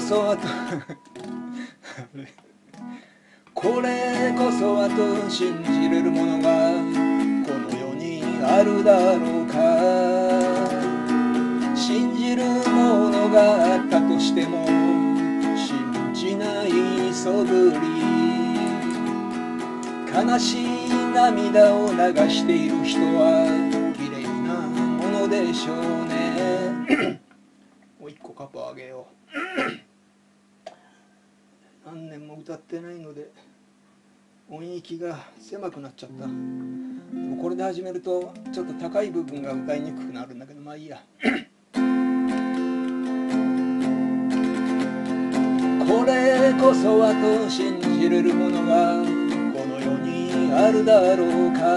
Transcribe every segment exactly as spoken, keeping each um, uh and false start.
そはとこれこそはと信じれるものがこの世にあるだろうか。信じるものがあったとしても信じないそぶり、悲しい涙を流している人は綺麗なものでしょうねもう一個カポあげよう何年も歌ってないので音域が狭くなっちゃった。でもこれで始めるとちょっと高い部分が歌いにくくなるんだけど、まあいいやこれこそはと信じれるものがこの世にあるだろうか。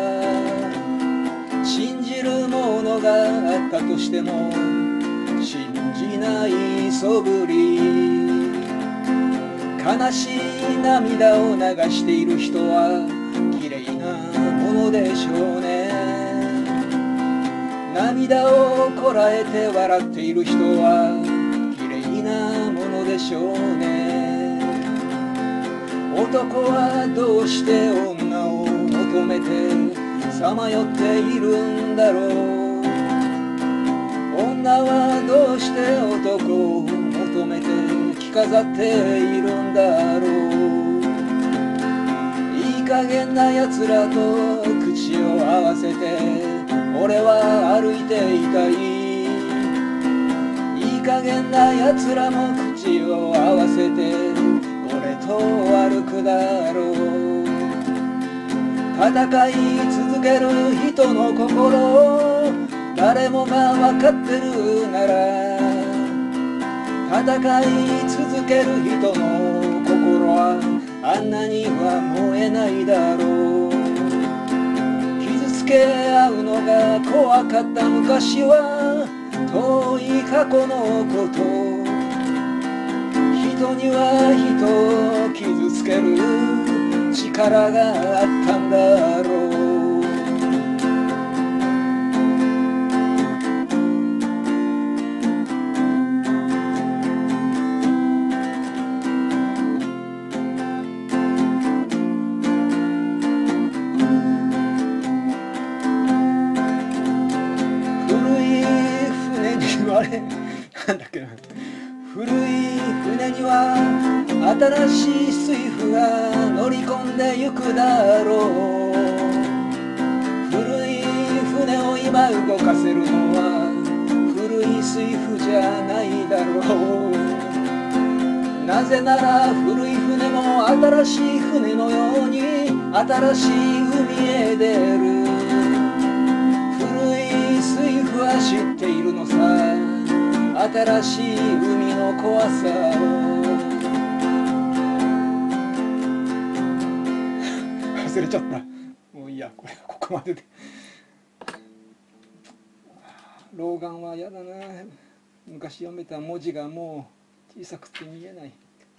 信じるものがあったとしても信じないそぶり、悲しい涙を流している人は綺麗なものでしょうね。涙をこらえて笑っている人は綺麗なものでしょうね。男はどうして女を求めてさまよっているんだろう。女はどうして男を求めて着飾っているんだろう。いい加減なやつらと口を合わせて俺は歩いていたい。いい加減なやつらも口を合わせて俺と歩くだろう。戦い続ける人の心誰もが分かってるなら、戦い続ける人の心はあんなには燃えないだろう。傷つけ合うのが怖かった昔は遠い過去のこと。人には人を傷つける力があったんだろう。あれなんだっけな、古い船には新しい水夫が乗り込んでゆくだろう。古い船を今動かせるのは古い水夫じゃないだろう。なぜなら古い船も新しい船のように新しい海へ出る。古い水夫は知っているのさ、新しい海の怖さを忘れちゃった。もういいや、これここまでで。老眼はやだな。昔読めた文字がもう小さくて見えない。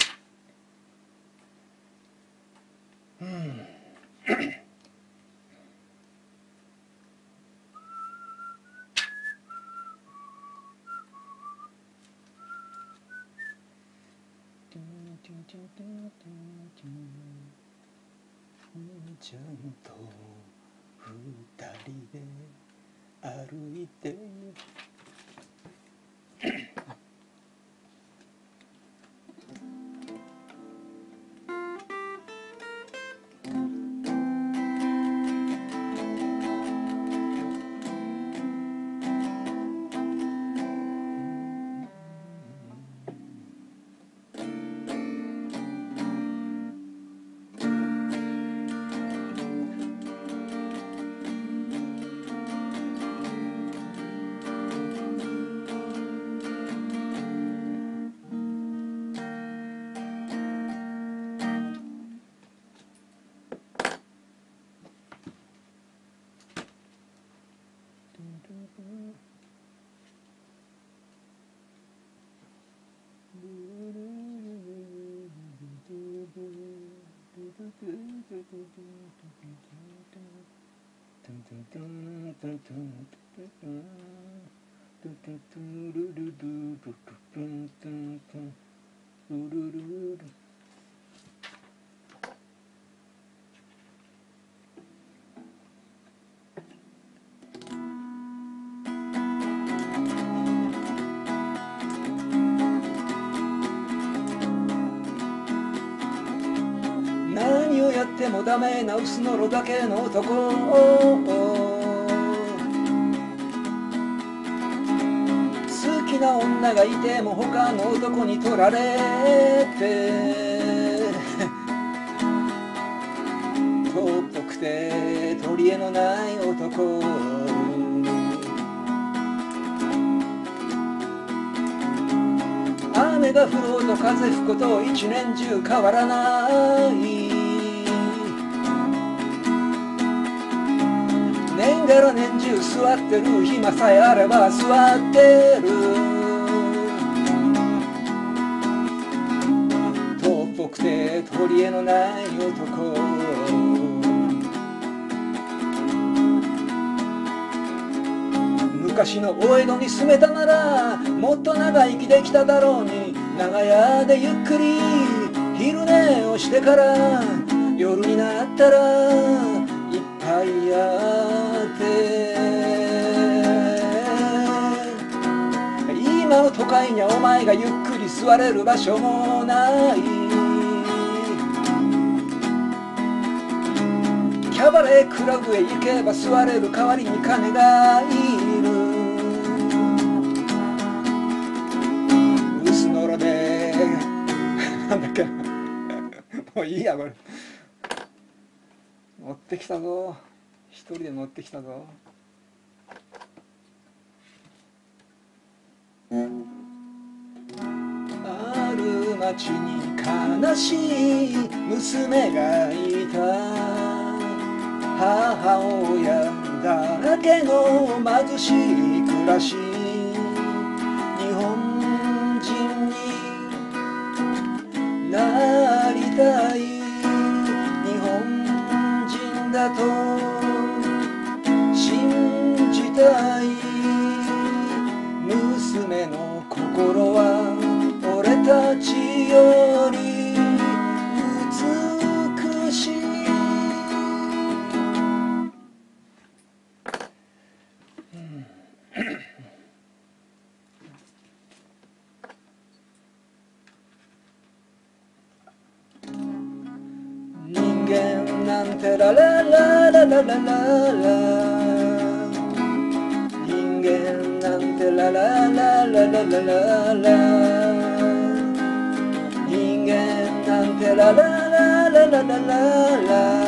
うんちゃんと二人で歩いてルルルル何をやってもダメな薄のろだけの男、好きな女がいても他の男に取られて遠っぽくて取り柄のない男、雨が降ろうと風吹くこと一年中変わらない、年がら年中座ってる暇さえあれば座ってる、遠っぽくて取り柄のない男、昔のお江戸に住めたならもっと長生きできただろうに、長屋でゆっくり昼寝をしてから夜になったら一杯やって今の都会にはお前がゆっくり座れる場所もない、キャバレークラブへ行けば座れる代わりに金がいる、薄のろでなんだっけもういいやこれ、乗ってきたぞ、一人で乗ってきたぞ。ある町に悲しい娘がいた、母親だけの貧しい暮らし、日本人になりたい、日本人だと信じたい、娘の心は俺たちより美しい。人間なんてララララララララ、人間なんてララララララララ、人間なんてララララララララ、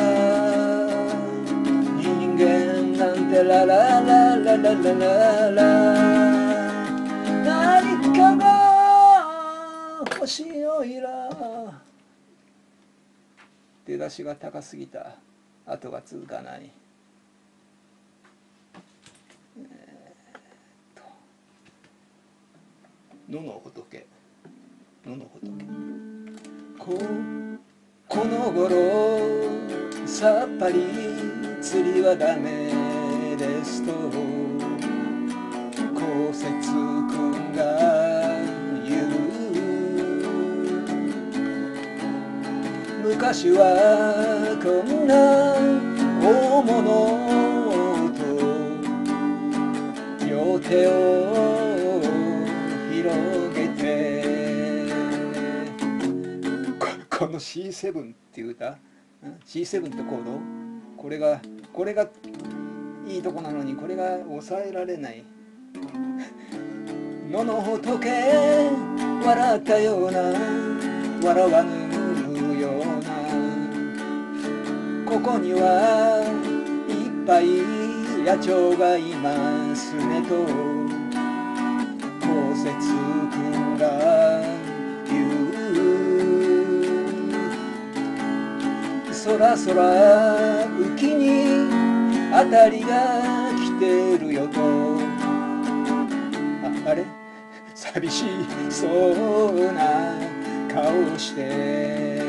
人間なんてララララララララ、何かが欲しいおいら、出だしが高すぎた、後が続かない。えー、っと野の仏、野の仏、ここの頃さっぱり釣りはダメですと公設君が言う。昔はこんな大物と両手を広げて、こ, この シーセブン っていう歌、 シーセブン ってコード、これがこれがいいとこなのにこれが抑えられない。野の仏笑ったような笑わぬような、ここにはいっぱい野鳥がいますねと公設君が言う。そらそら浮きに当たりが来てるよと、あ, あれ寂しそうな顔して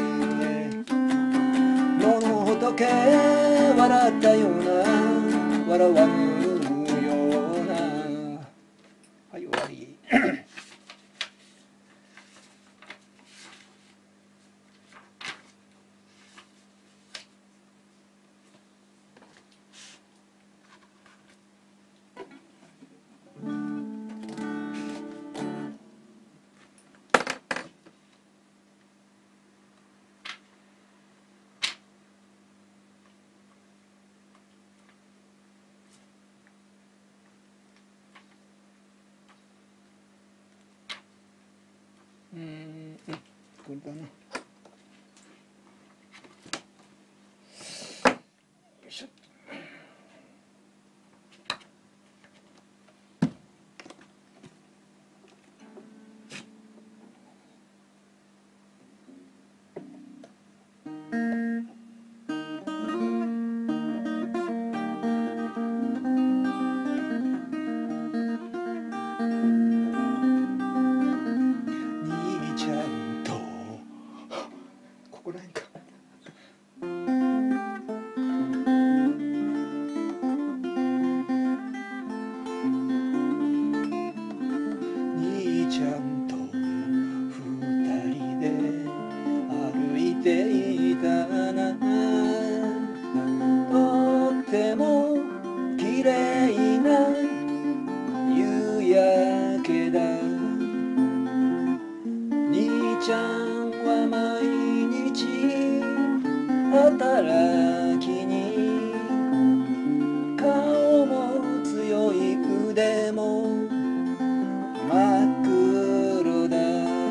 野の仏笑ったような笑わぬような。はい、終わり。 トルだな。よいしょ。兄ちゃんとここらへんか。兄ちゃんと二人で歩いていたな。とっても綺麗な夕焼けだ。兄ちゃんは毎日働きに、顔も強い腕も真っ黒だ。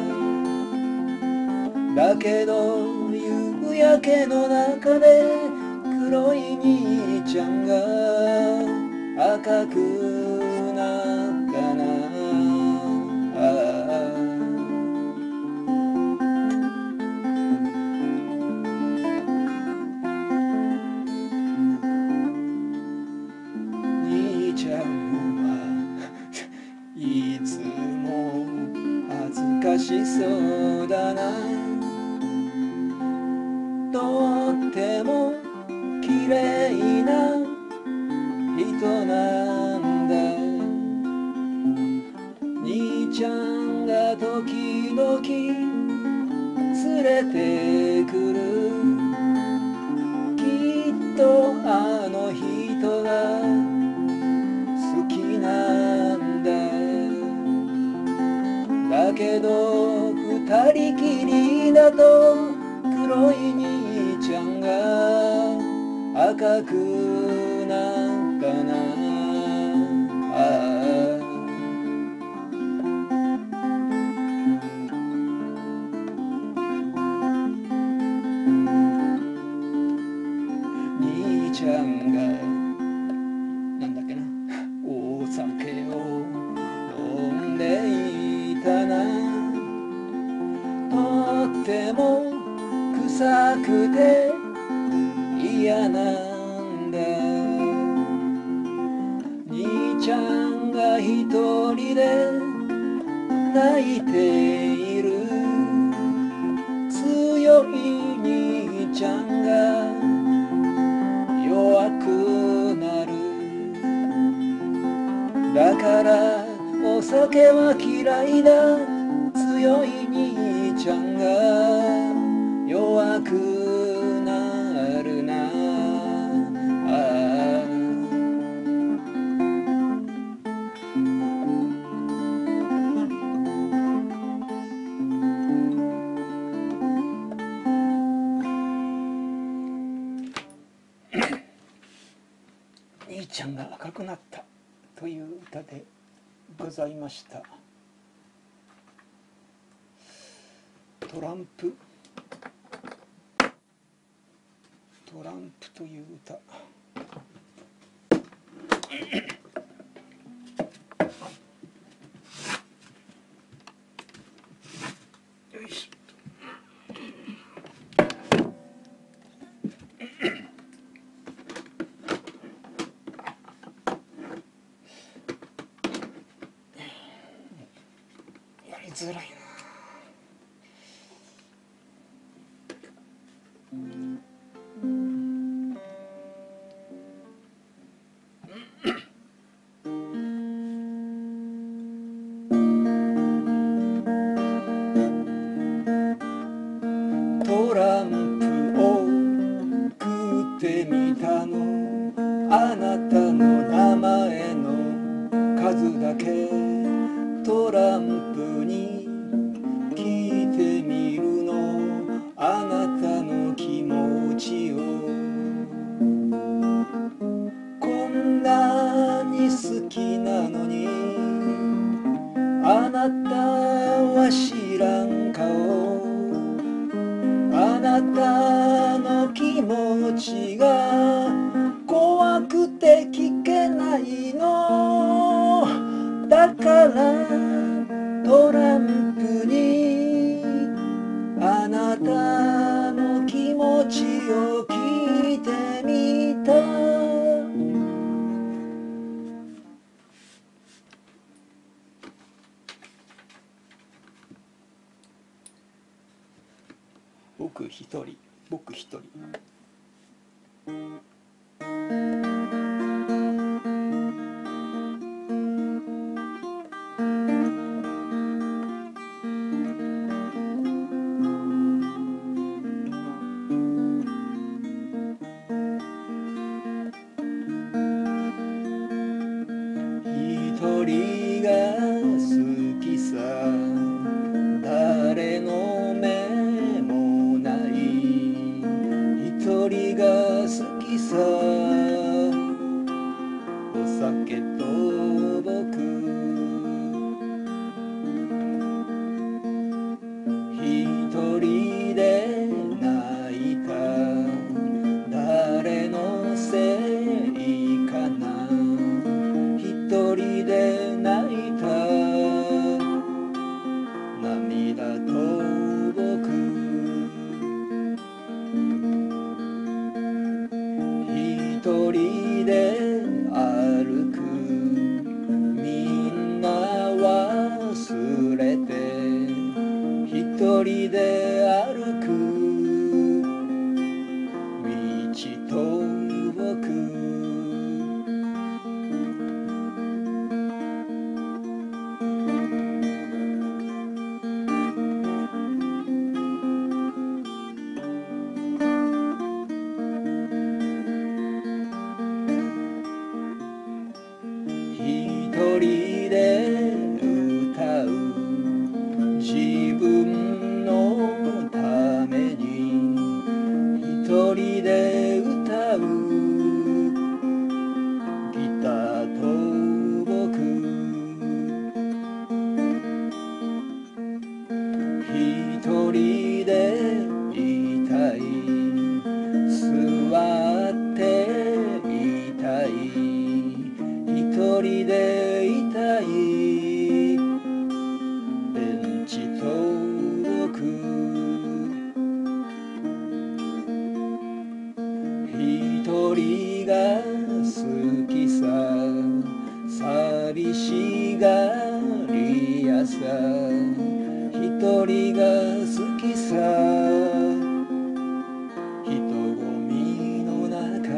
だけど夕焼けの中で黒い兄ちゃんが赤くなったな。ああ兄ちゃんはいつも恥ずかしそうだな。とっても綺麗な人なんだ。兄ちゃんが時々連れてくる。きっとあの人が好きなんだ。だけど二人きりだと黒い兄ちゃんが赤くなったな。ああ兄ちゃんがなんだっけな、お酒を飲んでいたな。とっても臭くて嫌なんだ。兄ちゃんが一人で泣いている。強い兄ちゃんが弱くなる。だからお酒は嫌いだ。強い兄ちゃんが弱くなるな。ああ兄ちゃんが赤くなったという歌でございました。トランプトランプという歌。よいしょ。やりづらいな。トランプを食ってみたの。あなたの名前の数だけトランプに聞いてみるの。あなたの気持ちを。こんなに好きなのにあなたは知らん顔。 ちが怖くて聞けないのだからトランプにあなたの気持ちを聞いてみた。僕一人僕一人一人が好きさ誰の目もない一人が好きさお酒と僕一人で泣いた誰のせいかな一人で泣いた涙と僕一人で歩くみんな忘れて一人で歩く道と僕一人で歌う自分のために一人で歌うギターと僕一人でいたい座っていたい一人でいたいベンチと僕一人が好きさ寂しがりやさ一人が好きさ人混みの中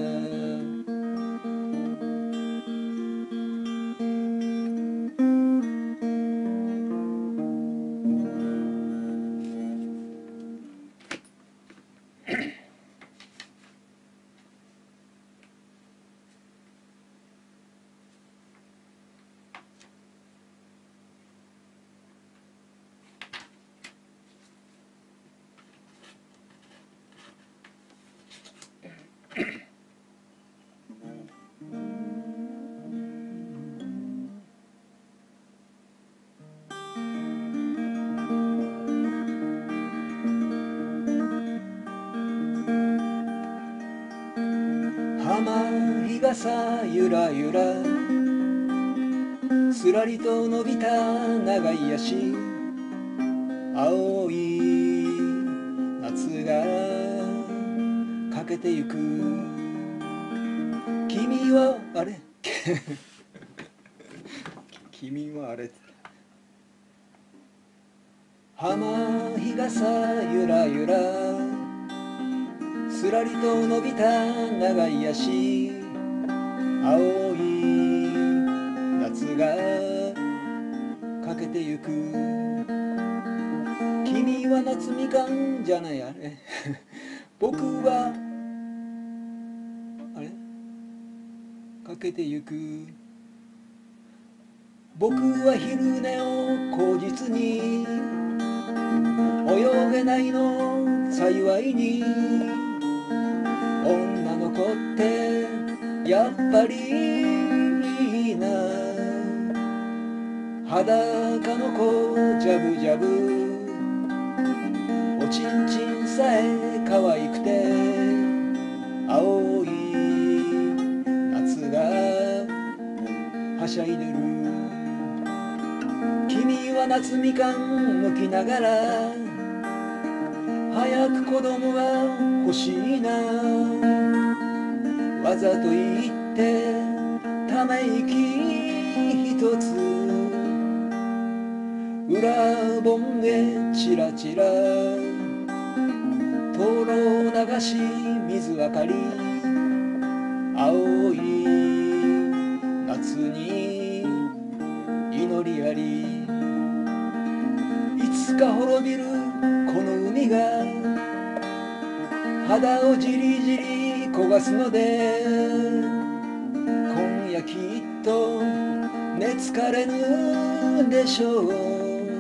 浜日傘ゆらゆらすらりと伸びた長い足青い夏が駆けてゆく君はあれ君はあれ浜日傘ゆらゆらすらりと伸びた長い足青い夏が駆けてゆく君は夏みかんじゃないあれ僕はあれ駆けてゆく僕は昼寝を口実に泳げないの幸いに女の子ってやっぱりいいな裸の子ジャブジャブおちんちんさえ可愛くてはしゃいでる。君は夏みかん剥きながら早く子供が欲しいな。わざと言ってため息一つ、裏盆へチラチラ灯籠流し水明かり、青い夏に祈りあり。いつか滅びるこの海が肌をじりじり焦がすので、今夜きっと寝つかれぬでしょう。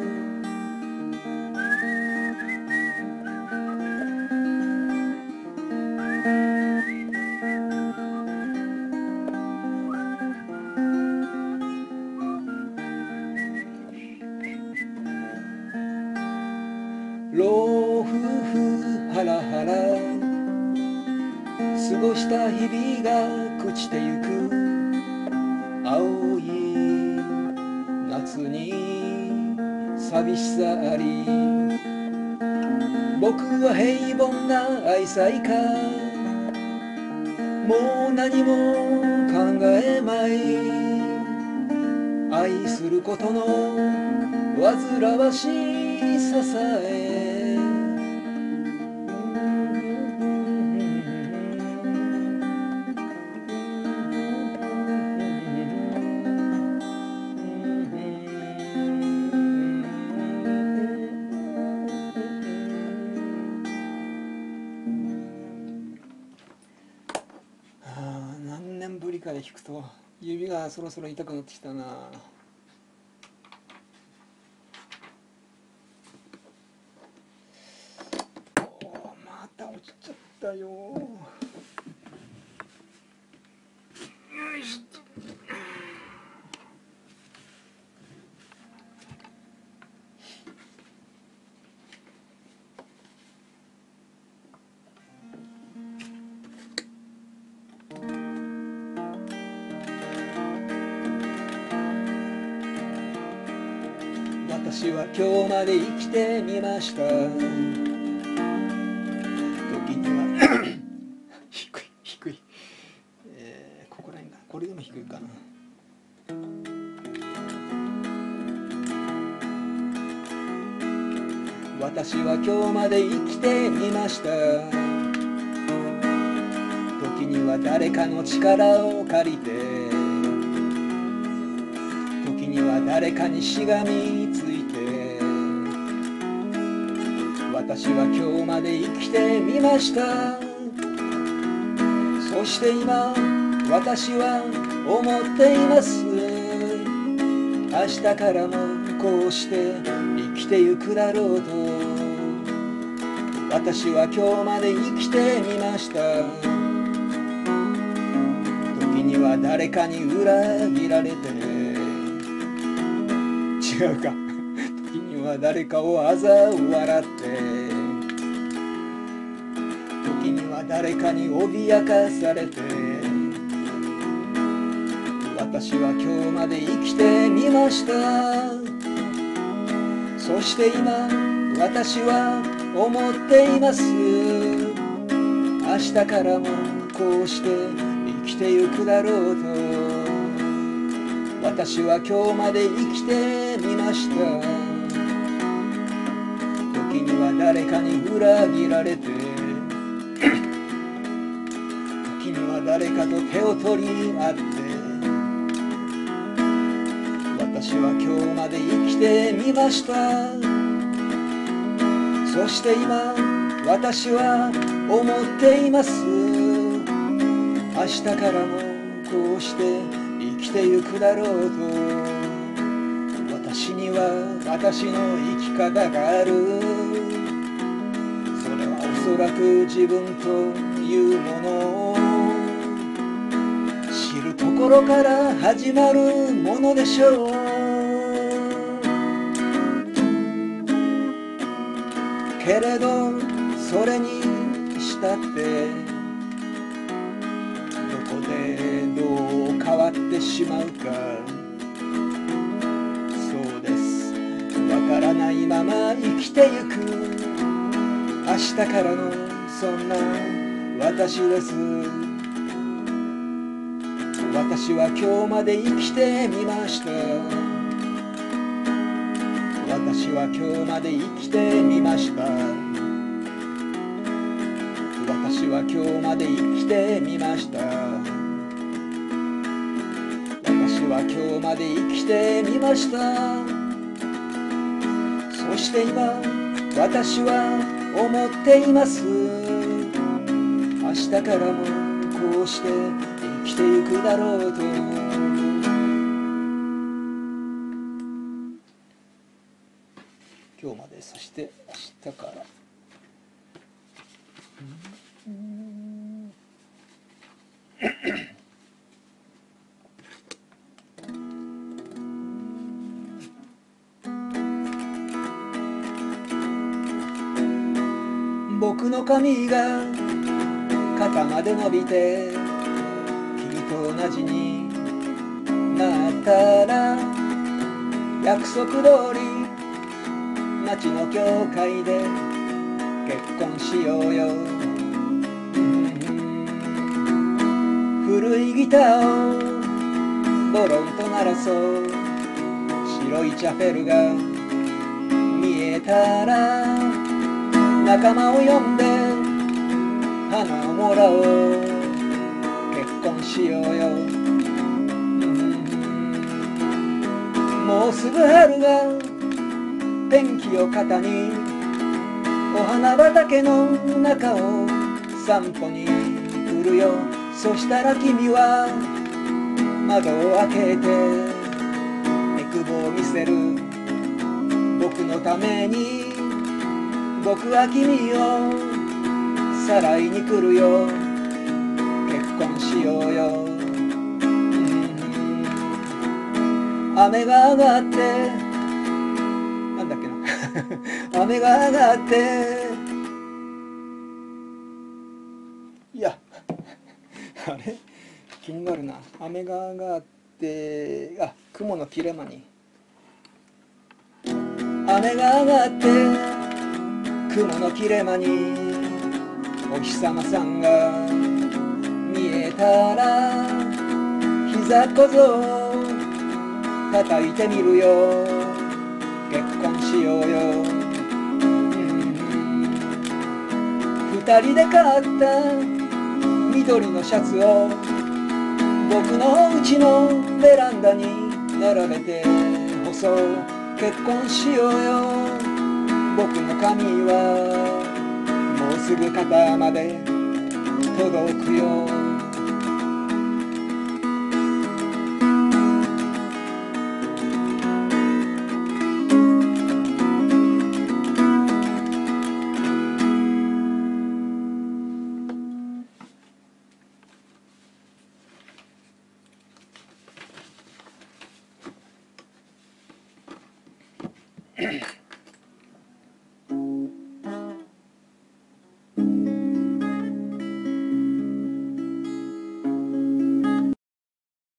老夫婦ハラハラ過ごした日々が朽ちてゆく。青い夏に寂しさあり。僕は平凡な愛妻家、もう何も考えまい。愛することの煩わしささえ何年ぶりかで弾くと指がそろそろ痛くなってきたな。また落ちちゃったよ。よいしょ。私は今日まで生きてみました。時には低い低い、えー、ここら辺か、これでも低いかな。私は今日まで生きてみました。時には誰かの力を借りて、時には誰かにしがみついて。私は今日まで生きてみました。そして今私は思っています。明日からもこうして生きてゆくだろうと。私は今日まで生きてみました。時には誰かに裏切られて、違うか、時には誰かを嘲笑って、時には誰かに脅かされて。私は今日まで生きてみました。そして今私は思っています。明日からもこうして生きてゆくだろうと。私は今日まで生きてみました。時には誰かに裏切られて、時には誰かと手を取り合って。私は今日まで生きてみました。そして今私は思っています。明日からもこうして生きてゆくだろうと。私には私の生き方がある。それはおそらく自分というものを知るところから始まるものでしょう。けれどそれにしたってどこでどう変わっってしまうか。そうです、わからないまま生きてゆく明日からのそんな私です。私は今日まで生きてみました。私は今日まで生きてみました。私は今日まで生きてみました。私は今日まで生きてみました。そして今私は思っています。明日からもこうして生きてゆくだろうと。今日まで、そして明日から。僕の髪が肩まで伸びて君と同じになったら、約束通り街の教会で結婚しようよ。古いギターをボロンと鳴らそう。白いチャペルが見えたら、仲間を呼んで花をもらおう。結婚しようよ。もうすぐ春が天気を肩に、お花畑の中を散歩に来るよ。そしたら君は窓を開けてえくぼを見せる。僕のために僕は君をさらいに来るよ。結婚しようよ。雨が上がってなんだっけな雨が上がって、いやあれ気になるな。雨が上がって、あ、雲の切れ間に雨が上がって雲の切れ間にお日様さんが見えたら、膝小僧叩いてみるよ。結婚しようよ。二人で買った緑のシャツを僕の家のベランダに並べて干そう。結婚しようよ。僕の髪はもうすぐ肩まで届くよ。